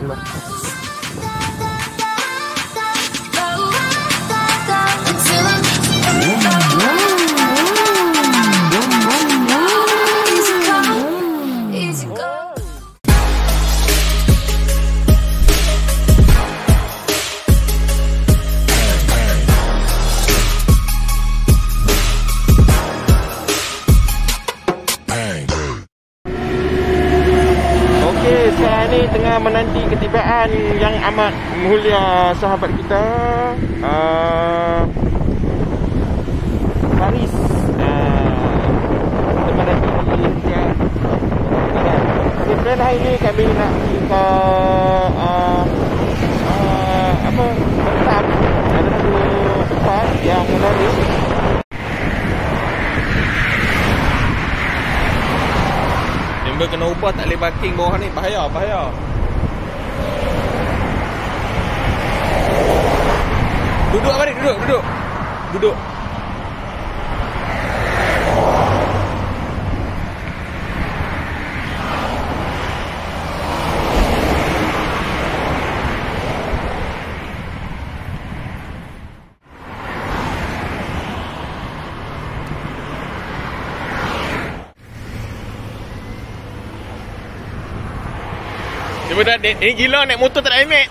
Tengah menanti ketibaan yang amat mulia sahabat kita, Paris. Kita menanti dia. Jadi plan hari ni kami nak pergi ke Bertam. Ada satu tempat yang menarik. Member kena ubah, tak boleh parking bawah ni. Bahaya. Duduk apa ni? Duduk. Dia dah ni gila naik motor tak ada helmet.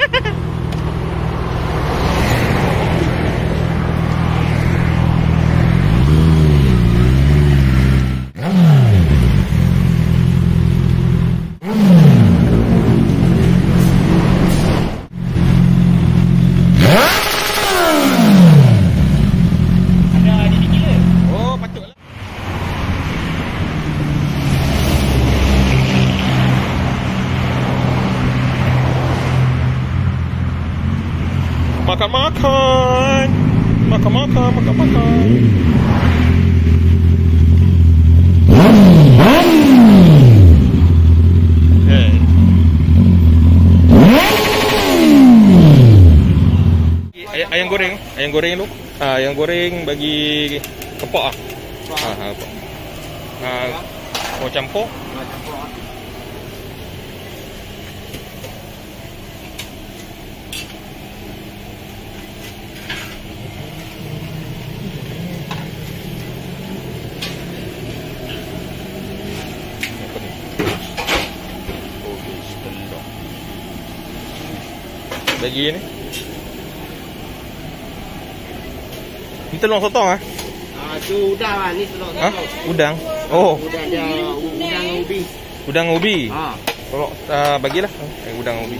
Makan. Ayam goreng tu. Ayam goreng bagi kepak mau campur. Lagi ni. Ni telur sotong tu udang lah, ni telur sotong. Udang. Oh. Udang dia udang ubi. Udang ubi. Tolong bagilah udang ubi.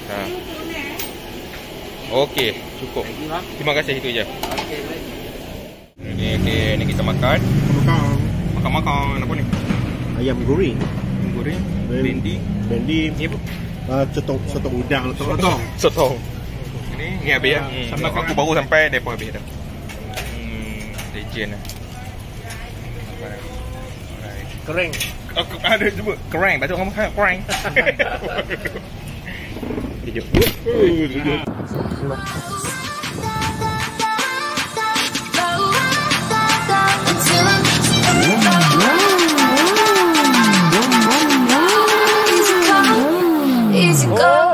Okey, cukup. Terima kasih, itu je. Okey, baik. Ni kita makan. Makan apa ni? Ayam goreng. Bendi. Ni apa? Sotong udang. Sotong. Ni habis ya. Aku baru sampai depo habis dah. Legend lah. Kering. Ada cuba kering. Baca kamu kering. Kejap. Easy go.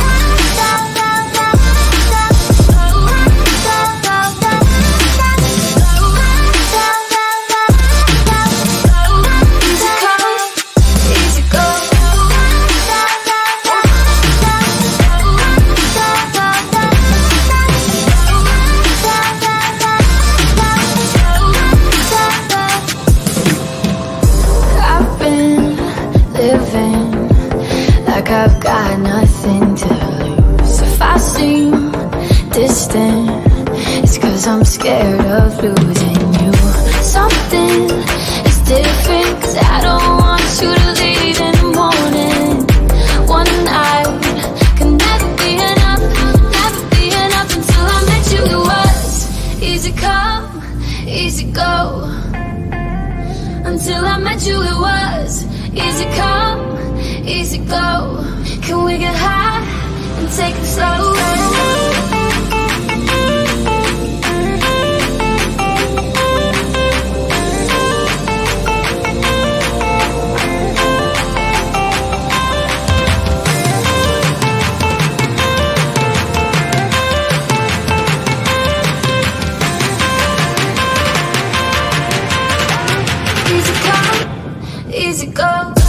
I've got nothing to lose. If I seem distant, it's 'cause I'm scared of losing you. Something is different, 'cause I don't want you to leave in the morning. One night can never be enough until I met you. It was easy come, easy go. Until I met you, it was easy come, easy go. Can we get high and take it slow? easy go.